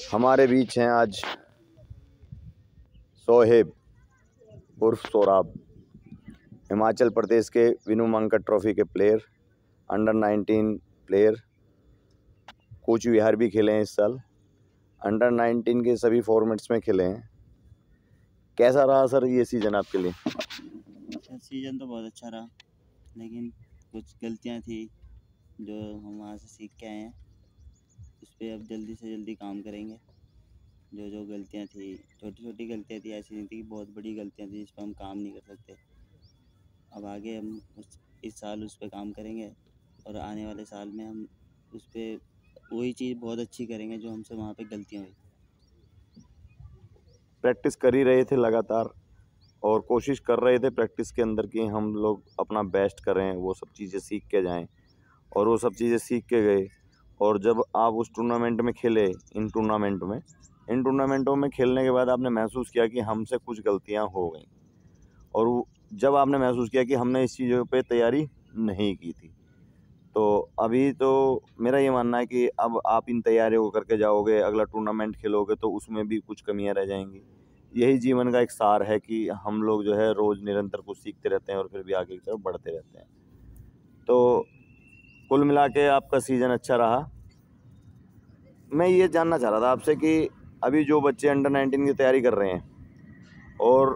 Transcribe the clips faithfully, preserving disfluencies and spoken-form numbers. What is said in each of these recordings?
हमारे बीच हैं आज सोहेब उर्फ सोराब, हिमाचल प्रदेश के विनू मांकड़ ट्रॉफी के player, under nineteen player, Cooch Behar भी खेले हैं इस साल, अंडर नाइनटीन के सभी फॉर्मेट्स में खेले हैं। कैसा रहा सर ये सीज़न आपके लिए? सीज़न तो बहुत अच्छा रहा, लेकिन कुछ गलतियां थी जो हम वहाँ से सीख के आए हैं। उस पर अब जल्दी से जल्दी काम करेंगे। जो जो गलतियां थी, छोटी छोटी गलतियां थी, ऐसी नहीं थी कि बहुत बड़ी गलतियां थी जिस पर हम काम नहीं कर सकते। अब आगे हम उस इस साल उस पर काम करेंगे और आने वाले साल में हम उस पर वही चीज़ बहुत अच्छी करेंगे जो हमसे वहाँ पे गलतियाँ हुई। प्रैक्टिस कर ही रहे थे लगातार और कोशिश कर रहे थे प्रैक्टिस के अंदर कि हम लोग अपना बेस्ट करें, वो सब चीज़ें सीख के जाएं, और वो सब चीज़ें सीख के गए। और जब आप उस टूर्नामेंट में खेले, इन टूर्नामेंट में इन टूर्नामेंटों में खेलने के बाद आपने महसूस किया कि हमसे कुछ गलतियां हो गई, और वो जब आपने महसूस किया कि हमने इस चीज़ों पे तैयारी नहीं की थी, तो अभी तो मेरा ये मानना है कि अब आप इन तैयारियों को करके जाओगे, अगला टूर्नामेंट खेलोगे तो उसमें भी कुछ कमियां रह जाएंगी। यही जीवन का एक सार है कि हम लोग जो है रोज़ निरंतर कुछ सीखते रहते हैं और फिर भी आगे की तरफ बढ़ते रहते हैं। तो कुल मिला के आपका सीज़न अच्छा रहा। मैं ये जानना चाह रहा था आपसे कि अभी जो बच्चे अंडर नाइनटीन की तैयारी कर रहे हैं और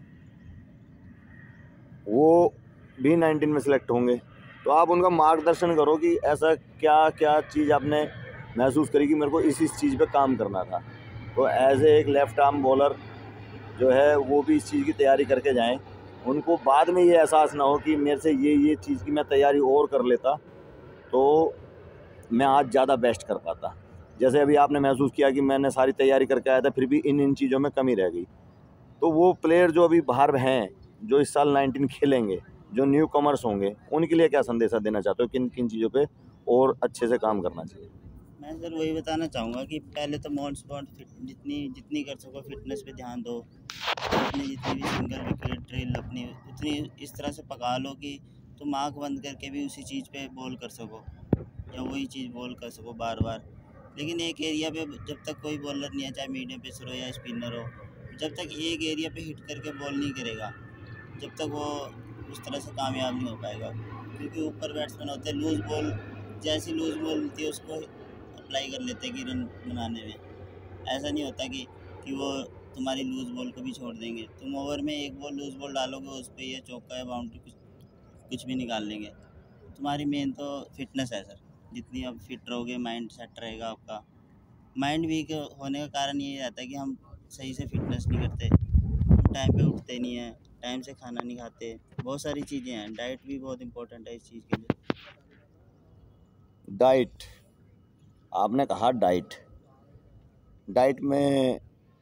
वो भी नाइनटीन में सिलेक्ट होंगे, तो आप उनका मार्गदर्शन करो कि ऐसा क्या क्या चीज़ आपने महसूस करी कि मेरे को इस इस चीज़ पे काम करना था। तो एज ए एक लेफ़्ट आर्म बॉलर जो है वो भी इस चीज़ की तैयारी करके जाएं, उनको बाद में ये एहसास ना हो कि मेरे से ये ये चीज़ की मैं तैयारी और कर लेता तो मैं आज ज़्यादा बेस्ट कर पाता। जैसे अभी आपने महसूस किया कि मैंने सारी तैयारी करके आया था फिर भी इन इन चीज़ों में कमी रह गई। तो वो प्लेयर जो अभी बाहर हैं, जो इस साल नाइनटीन खेलेंगे, जो न्यू कमर्स होंगे, उनके लिए क्या संदेशा देना चाहते हो? किन किन चीज़ों पे और अच्छे से काम करना चाहिए? मैं सर वही बताना चाहूँगा कि पहले तो मोस्ट स्पॉट फिट जितनी जितनी कर सको फिटनेस पे ध्यान दो। अपनी जितनी भी सिंगल विकेट ड्रिल अपनी उतनी इस तरह से पका लो कि तुम आँख बंद करके भी उसी चीज़ पे बॉल कर सको या वही चीज़ बॉल कर सको बार बार। लेकिन एक एरिया पे जब तक कोई बॉलर नहीं है, चाहे मीडियम पेसर हो या स्पिनर हो, जब तक एक एरिया पे हिट करके बॉल नहीं करेगा, जब तक वो उस तरह से कामयाब नहीं हो पाएगा। क्योंकि ऊपर बैट्समैन होते हैं, लूज़ बॉल जैसी लूज़ बॉल मिलती है उसको अप्लाई कर लेते हैं कि रन बनाने में। ऐसा नहीं होता कि कि वो तुम्हारी लूज़ बॉल को भी छोड़ देंगे। तुम ओवर में एक बॉल लूज़ बॉल डालोगे, उस पर ये चौका या बाउंड्री कुछ कुछ भी निकाल लेंगे। तुम्हारी मेन तो फिटनेस है सर। जितनी आप फिट रहोगे, माइंड सेट रहेगा आपका। माइंड वीक होने का कारण ये रहता है कि हम सही से फिटनेस नहीं करते, हम टाइम पे उठते नहीं हैं, टाइम से खाना नहीं खाते, बहुत सारी चीज़ें हैं। डाइट भी बहुत इंपॉर्टेंट है इस चीज़ के लिए। डाइट, आपने कहा डाइट डाइट में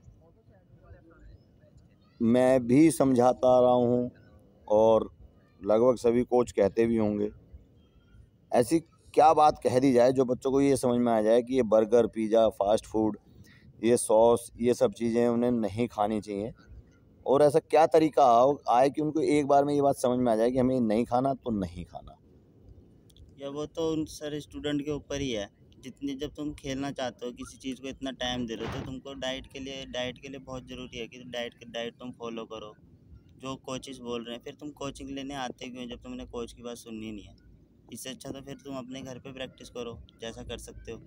मैं भी समझाता रहा हूँ और लगभग सभी कोच कहते भी होंगे। ऐसी क्या बात कह दी जाए जो बच्चों को ये समझ में आ जाए कि ये बर्गर, पिज़्ज़ा, फास्ट फूड, ये सॉस, ये सब चीज़ें उन्हें नहीं खानी चाहिए, और ऐसा क्या तरीका आए कि उनको एक बार में ये बात समझ में आ जाए कि हमें नहीं खाना तो नहीं खाना? या वो तो उन सर स्टूडेंट के ऊपर ही है। जितनी जब तुम खेलना चाहते हो, किसी चीज़ को इतना टाइम दे रहे हो, तो तुमको डाइट के लिए डाइट के लिए बहुत ज़रूरी है कि डाइट के डाइट तुम फॉलो करो जो कोचेस बोल रहे हैं। फिर तुम कोचिंग लेने आते क्यों जब तुमने कोच की बात सुननी नहीं है? इससे अच्छा तो फिर तुम अपने घर पे प्रैक्टिस करो, जैसा कर सकते हो।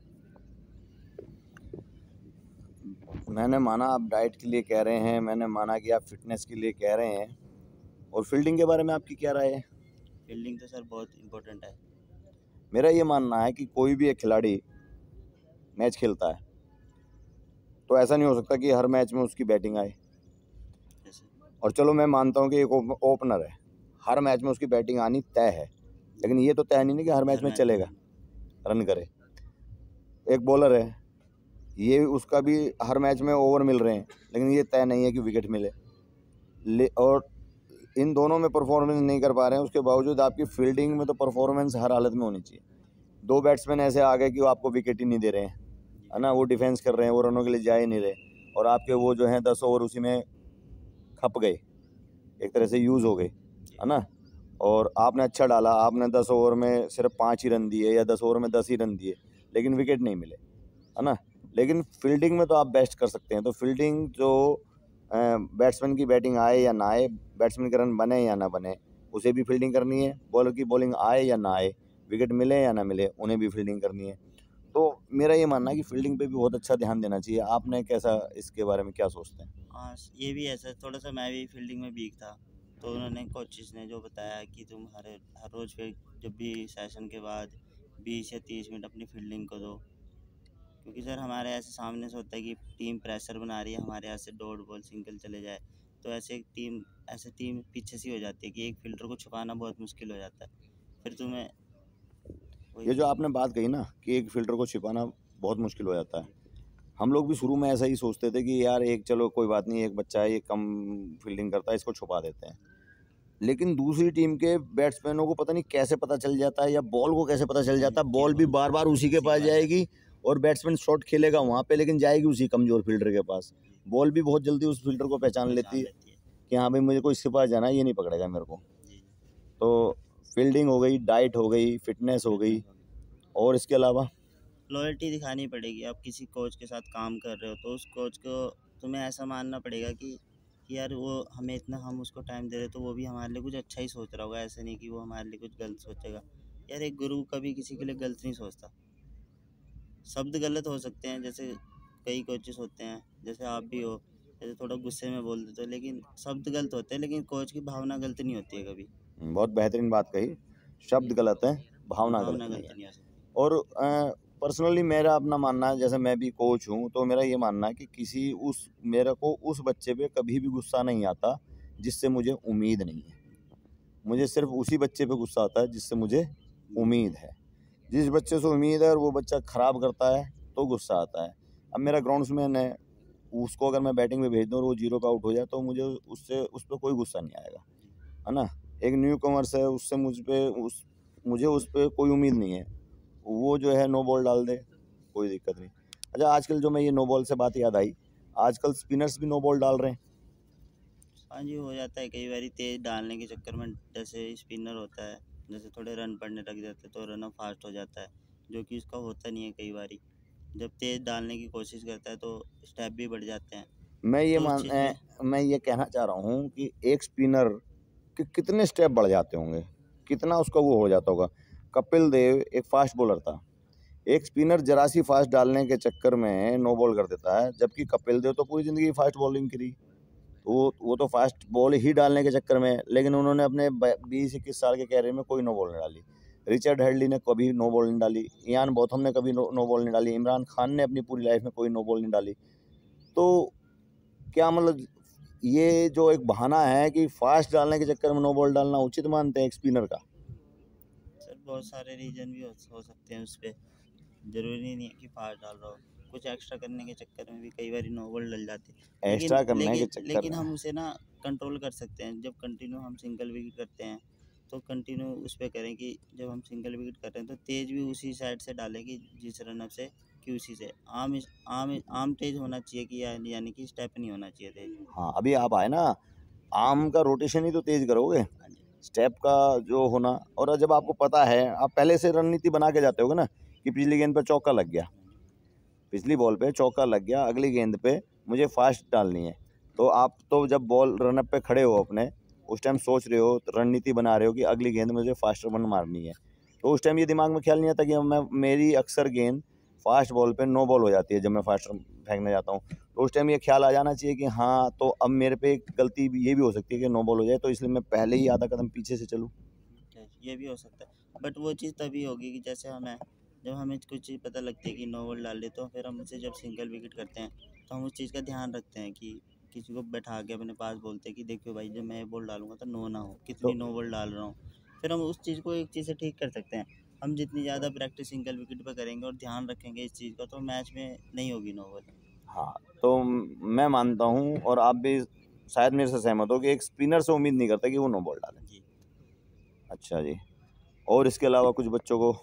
मैंने माना आप डाइट के लिए कह रहे हैं, मैंने माना कि आप फिटनेस के लिए कह रहे हैं, और फील्डिंग के बारे में आपकी क्या राय है? फील्डिंग तो सर बहुत इंपॉर्टेंट है। मेरा ये मानना है कि कोई भी एक खिलाड़ी मैच खेलता है तो ऐसा नहीं हो सकता कि हर मैच में उसकी बैटिंग आए। जैसे और चलो मैं मानता हूँ कि एक ओपनर है, हर मैच में उसकी बैटिंग आनी तय है, लेकिन ये तो तय नहीं कि हर मैच हर में मैच में चलेगा, रन करे। एक बॉलर है, ये उसका भी हर मैच में ओवर मिल रहे हैं, लेकिन ये तय नहीं है कि विकेट मिले। ले और इन दोनों में परफॉर्मेंस नहीं कर पा रहे हैं, उसके बावजूद आपकी फील्डिंग में तो परफॉर्मेंस हर हालत में होनी चाहिए। दो बैट्समैन ऐसे आ गए कि वो आपको विकेट ही नहीं दे रहे हैं, है ना, वो डिफेंस कर रहे हैं, वो रनों के लिए जा ही नहीं रहे, और आपके वो जो हैं दस ओवर उसी में खप गए, एक तरह से यूज़ हो गए, है ना। और आपने अच्छा डाला, आपने दस ओवर में सिर्फ पाँच ही रन दिए या दस ओवर में दस ही रन दिए, लेकिन विकेट नहीं मिले, है ना। लेकिन फील्डिंग में तो आप बेस्ट कर सकते हैं। तो फील्डिंग जो बैट्समैन की बैटिंग आए या ना आए, बैट्समैन के रन बने या ना बने, उसे भी फील्डिंग करनी है। बॉलर की बॉलिंग आए या ना आए, विकेट मिले या ना मिले, उन्हें भी फील्डिंग करनी है। तो मेरा ये मानना है कि फील्डिंग पे भी बहुत अच्छा ध्यान देना चाहिए। आपने कैसा इसके बारे में क्या सोचते हैं? हाँ, ये भी ऐसा थोड़ा सा मैं भी फील्डिंग में वीक था, तो उन्होंने कोचेस ने जो बताया कि तुम हर हर रोज़ फिर जब भी सेशन के बाद बीस या तीस मिनट अपनी फील्डिंग को दो, क्योंकि सर हमारे ऐसे सामने से होता है कि टीम प्रेशर बना रही है, हमारे यहाँ से डॉट बॉल सिंगल चले जाए, तो ऐसे टीम ऐसे टीम पीछे सी हो जाती है कि एक फील्डर को छुपाना बहुत मुश्किल हो जाता है। फिर तुम्हें वही ये जो आपने बात कही ना कि एक फील्डर को छिपाना बहुत मुश्किल हो जाता है, हम लोग भी शुरू में ऐसा ही सोचते थे कि यार एक चलो कोई बात नहीं, एक बच्चा है, ये कम फील्डिंग करता है, इसको छुपा देते हैं। लेकिन दूसरी टीम के बैट्समैनों को पता नहीं कैसे पता चल जाता है, या बॉल को कैसे पता चल जाता है, बॉल भी बार बार उसी के पास जाएगी और बैट्समैन शॉट खेलेगा वहाँ पे, लेकिन जाएगी उसी कमज़ोर फील्डर के पास। बॉल भी बहुत जल्दी उस फील्डर को पहचान लेती है कि हाँ भाई मुझे कोई इसके पास जाना है, ये नहीं पकड़ेगा मेरे को। तो फील्डिंग हो गई, डाइट हो गई, फिटनेस हो गई, और इसके अलावा लॉयल्टी दिखानी पड़ेगी। आप किसी कोच के साथ काम कर रहे हो तो उस कोच को तुम्हें ऐसा मानना पड़ेगा कि कि यार वो हमें इतना हम उसको टाइम दे रहे तो वो भी हमारे लिए कुछ अच्छा ही सोच रहा होगा, ऐसा नहीं कि वो हमारे लिए कुछ गलत सोचेगा। यार एक गुरु कभी किसी के लिए गलत नहीं सोचता। शब्द गलत हो सकते हैं, जैसे कई कोचेस होते हैं, जैसे आप भी हो, जैसे थोड़ा गुस्से में बोल देते हो, लेकिन शब्द गलत होते हैं, लेकिन कोच की भावना गलत नहीं होती है कभी। बहुत बेहतरीन बात कही, शब्द गलत है, भावना गलत भावना नहीं गलत है। नहीं हो सकती। और पर्सनली मेरा अपना मानना है, जैसे मैं भी कोच हूँ, तो मेरा ये मानना है कि किसी उस मेरे को उस बच्चे पे कभी भी गुस्सा नहीं आता जिससे मुझे उम्मीद नहीं है। मुझे सिर्फ उसी बच्चे पे गुस्सा आता है जिससे मुझे उम्मीद है। जिस बच्चे से उम्मीद है और वो बच्चा ख़राब करता है तो गुस्सा आता है। अब मेरा ग्राउंड्समैन है, उसको अगर मैं बैटिंग में भेज दूँ और वो जीरो पे आउट हो जाए तो मुझे उससे उस पर कोई गुस्सा नहीं आएगा, है ना। एक न्यू कमर्स है, उससे मुझ पे उस मुझे उस पर कोई उम्मीद नहीं है, वो जो है नो बॉल डाल दे, कोई दिक्कत नहीं। अच्छा, आजकल जो मैं ये नो बॉल से बात याद आई, आजकल स्पिनर्स भी नो बॉल डाल रहे हैं। हाँ जी, हो जाता है कई बार तेज डालने के चक्कर में, जैसे स्पिनर होता है, जैसे थोड़े रन पड़ने लग जाते हैं तो रन फास्ट हो जाता है, जो कि उसका होता नहीं है कई बार। जब तेज डालने की कोशिश करता है तो स्टेप भी बढ़ जाते हैं, मैं ये तो उस मान चीज़ ए, में मैं ये कहना चाह रहा हूँ कि एक स्पिनर के कितने स्टेप बढ़ जाते होंगे, कितना उसका वो हो जाता होगा। कपिल देव एक फास्ट बॉलर था, एक स्पिनर जरा सी फास्ट डालने के चक्कर में नो बॉल कर देता है, जबकि कपिल देव तो पूरी ज़िंदगी फास्ट बॉलिंग करी, वो वो तो फास्ट बॉल ही डालने के चक्कर में, लेकिन उन्होंने अपने बीस इक्कीस साल के कैरियर में कोई नो बॉल नहीं डाली। रिचर्ड हेडली ने कभी नो बॉल नहीं डाली, इयान बोथम ने कभी नो, नो बॉल नहीं डाली, इमरान खान ने अपनी पूरी लाइफ में कोई नो बॉल नहीं डाली। तो क्या मतलब ये जो एक बहाना है कि फास्ट डालने के चक्कर में नो बॉल डालना उचित मानते हैं एक स्पिनर का? सर बहुत सारे रीजन भी हो, हो सकते हैं उस पर, ज़रूरी नहीं है कि फास्ट डाल रहा हो, कुछ एक्स्ट्रा करने के चक्कर में भी कई बार नो बॉल डल जाती है, लेकिन एक्स्ट्रा करने के लेकिन चक्कर लेकिन में हम उसे ना कंट्रोल कर सकते हैं। जब कंटिन्यू हम सिंगल विकेट करते हैं तो कंटिन्यू उस पर करें कि जब हम सिंगल विकेट कर रहे हैं तो तेज़ भी उसी साइड से डालें कि जिस रनअप से कि उसी से आम आम आम तेज़ होना चाहिए कि या, यानी कि स्टेप नहीं होना चाहिए तेज़। हाँ, अभी आप आए ना, आम का रोटेशन ही तो तेज करोगे, हाँ जी। स्टेप का जो होना। और जब आपको पता है, आप पहले से रणनीति बना के जाते होगे ना कि पिछली गेंद पे चौका लग गया, पिछली बॉल पे चौका लग गया, अगली गेंद पे मुझे फास्ट डालनी है, तो आप तो जब बॉल रनअप पे खड़े हो अपने, उस टाइम सोच रहे हो, रणनीति बना रहे हो कि अगली गेंद मुझे फास्ट रन मारनी है। तो उस टाइम ये दिमाग में ख्याल नहीं आता कि मैं मेरी अक्सर गेंद फास्ट बॉल पे नो बॉल हो जाती है जब मैं फास्ट फेंकने जाता हूँ। तो उस टाइम ये ख्याल आ जाना चाहिए कि हाँ, तो अब मेरे पे गलती भी ये भी हो सकती है कि नो बॉल हो जाए, तो इसलिए मैं पहले ही आधा कदम पीछे से चलूँ। ये भी हो सकता है, बट वो चीज़ तभी होगी कि जैसे हमें जब हमें कुछ चीज़ पता लगती है कि नो बॉल डाल दे, तो फिर हम उसे जब सिंगल विकेट करते हैं तो हम उस चीज़ का ध्यान रखते हैं कि किसी को बैठा के अपने पास बोलते हैं कि देखो भाई जब मैं बॉल डालूंगा तो नो ना हो, कितनी तो नो बॉल डाल रहा हूँ। फिर हम उस चीज़ को एक चीज़ से ठीक कर सकते हैं। हम जितनी ज़्यादा प्रैक्टिस सिंगल विकेट पर करेंगे और ध्यान रखेंगे इस चीज़ का, तो मैच में नहीं होगी नो बॉल। हाँ, तो मैं मानता हूँ और आप भी शायद मेरे से सहमत हो कि एक स्पिनर से उम्मीद नहीं करता कि वो नो बॉल डाले। जी, अच्छा जी, और इसके अलावा कुछ बच्चों को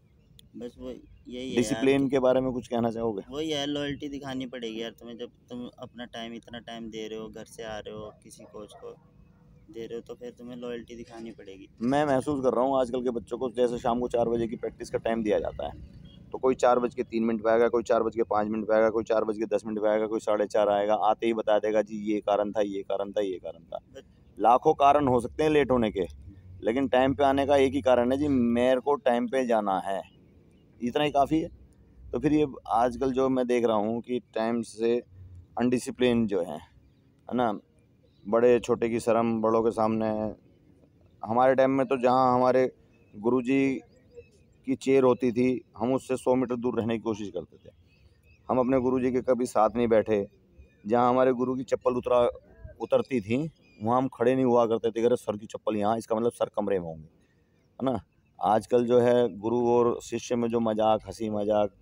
बस वो यही है यार डिसिप्लिन कि के बारे में कुछ कहना चाहोगे? वही है, लॉयल्टी दिखानी पड़ेगी यार तुम्हें। जब तुम अपना टाइम इतना टाइम दे रहे हो, घर से आ रहे हो, किसी कोच को दे रहे हो, तो फिर तुम्हें लॉयल्टी दिखानी पड़ेगी। मैं महसूस कर रहा हूँ आजकल के बच्चों को, जैसे शाम को चार बजे की प्रैक्टिस का टाइम दिया जाता है, तो कोई चार बज के तीन मिनट पे आएगा, कोई चार बज के पाँच मिनट पे आएगा, कोई चार बज के दस मिनट पे आएगा, कोई साढ़े चार आएगा, आते ही बता देगा जी ये कारण था, ये कारण था, ये कारण था। लाखों कारण हो सकते हैं लेट होने के, लेकिन टाइम पे आने का एक ही कारण है जी, मेरे को टाइम पे जाना है, इतना ही काफ़ी है। तो फिर ये आजकल जो मैं देख रहा हूँ कि टाइम से अनडिसिप्लिन जो है है ना, बड़े छोटे की शर्म बड़ों के सामने है। हमारे टाइम में तो जहाँ हमारे गुरुजी की चेयर होती थी, हम उससे सौ मीटर दूर रहने की कोशिश करते थे। हम अपने गुरुजी के कभी साथ नहीं बैठे। जहाँ हमारे गुरु की चप्पल उतरा उतरती थी वहाँ हम खड़े नहीं हुआ करते थे, अगर सर की चप्पल यहाँ, इसका मतलब सर कमरे में होंगे, है ना। आजकल जो है गुरु और शिष्य में जो मजाक, हंसी मजाक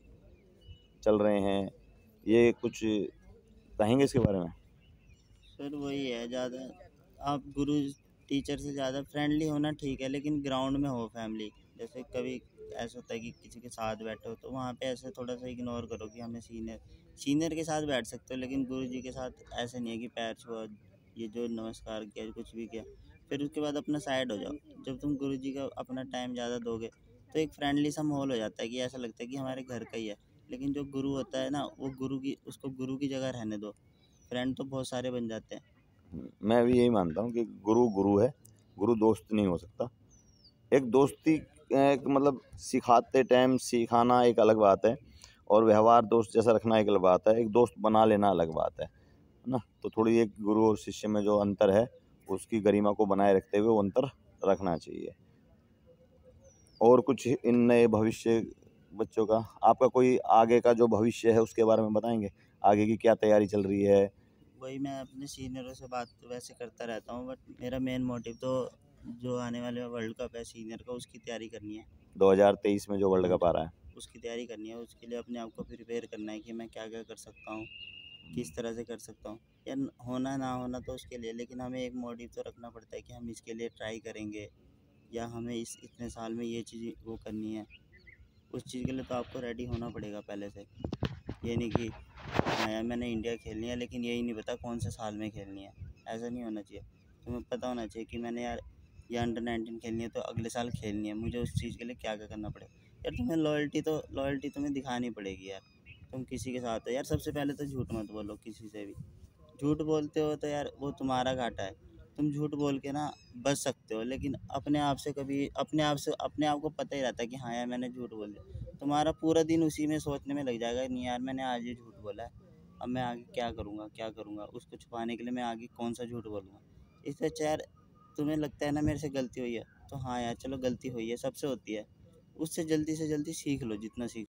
चल रहे हैं, ये कुछ कहेंगे इसके बारे में? सर वही है, ज़्यादा आप गुरु टीचर से ज़्यादा फ्रेंडली होना ठीक है, लेकिन ग्राउंड में हो फैमिली। जैसे कभी ऐसा होता है कि किसी के साथ बैठे हो तो वहाँ पे ऐसे थोड़ा सा इग्नोर करो कि हमें सीनियर सीनियर के साथ बैठ सकते हो, लेकिन गुरु जी के साथ ऐसे नहीं है कि पैर छुआ, ये जो नमस्कार किया, कुछ भी किया, फिर उसके बाद अपना साइड हो जाओ। जब तुम गुरु जी का अपना टाइम ज़्यादा दोगे तो एक फ्रेंडली सा माहौल हो जाता है कि ऐसा लगता है कि हमारे घर का ही है। लेकिन जो गुरु होता है ना, वो गुरु की उसको गुरु की जगह रहने दो, फ्रेंड तो बहुत सारे बन जाते हैं। मैं भी यही मानता हूँ कि गुरु गुरु है, गुरु दोस्त नहीं हो सकता। एक दोस्ती एक मतलब सिखाते टाइम सिखाना एक अलग बात है, और व्यवहार दोस्त जैसा रखना एक अलग बात है, एक दोस्त बना लेना अलग बात है है ना। तो थोड़ी एक गुरु और शिष्य में जो अंतर है उसकी गरिमा को बनाए रखते हुए वो अंतर रखना चाहिए। और कुछ इन नए भविष्य बच्चों का, आपका कोई आगे का जो भविष्य है उसके बारे में बताएंगे, आगे की क्या तैयारी चल रही है? वही मैं अपने सीनियरों से बात तो वैसे करता रहता हूँ, बट मेरा मेन मोटिव तो जो आने वाले वर्ल्ड कप है सीनियर का, उसकी तैयारी करनी है। दो हज़ार तेईस में जो वर्ल्ड हाँ कप आ रहा है, जी, उसकी तैयारी करनी है। उसके लिए अपने आप को प्रिपेयर करना है कि मैं क्या क्या कर सकता हूँ, किस तरह से कर सकता हूँ, या न- होना ना होना तो उसके लिए, लेकिन हमें एक मोटिव तो रखना पड़ता है कि हम इसके लिए ट्राई करेंगे, या हमें इस इतने साल में ये चीज़ वो करनी है। उस चीज़ के लिए तो आपको रेडी होना पड़ेगा पहले से। ये नहीं कि हाँ यार मैंने इंडिया खेलनी है लेकिन यही नहीं पता कौन से साल में खेलनी है, ऐसा नहीं होना चाहिए। तुम्हें पता होना चाहिए कि मैंने यार ये अंडर नाइनटीन खेलनी है तो अगले साल खेलनी है, मुझे उस चीज़ के लिए क्या क्या करना पड़ेगा। यार तुम्हें लॉयल्टी तो लॉयल्टी तुम्हें दिखानी पड़ेगी यार। तुम किसी के साथ हो यार, सबसे पहले तो झूठ मत बोलो किसी से भी। झूठ बोलते हो तो यार वो तुम्हारा घाटा है। तुम झूठ बोल के ना बच सकते हो, लेकिन अपने आप से कभी अपने आप से अपने आप को पता ही रहता है कि हाँ यार मैंने झूठ बोल दिया। तुम्हारा पूरा दिन उसी में सोचने में लग जाएगा, नहीं यार मैंने आज ये झूठ बोला है, अब मैं आगे क्या करूँगा क्या करूँगा, उसको छुपाने के लिए मैं आगे कौन सा झूठ बोलूँगा। इससे अच्छा यार तुम्हें लगता है ना मेरे से गलती हुई है, तो हाँ यार चलो गलती हुई है, सबसे होती है, उससे जल्दी से जल्दी सीख लो जितना सीख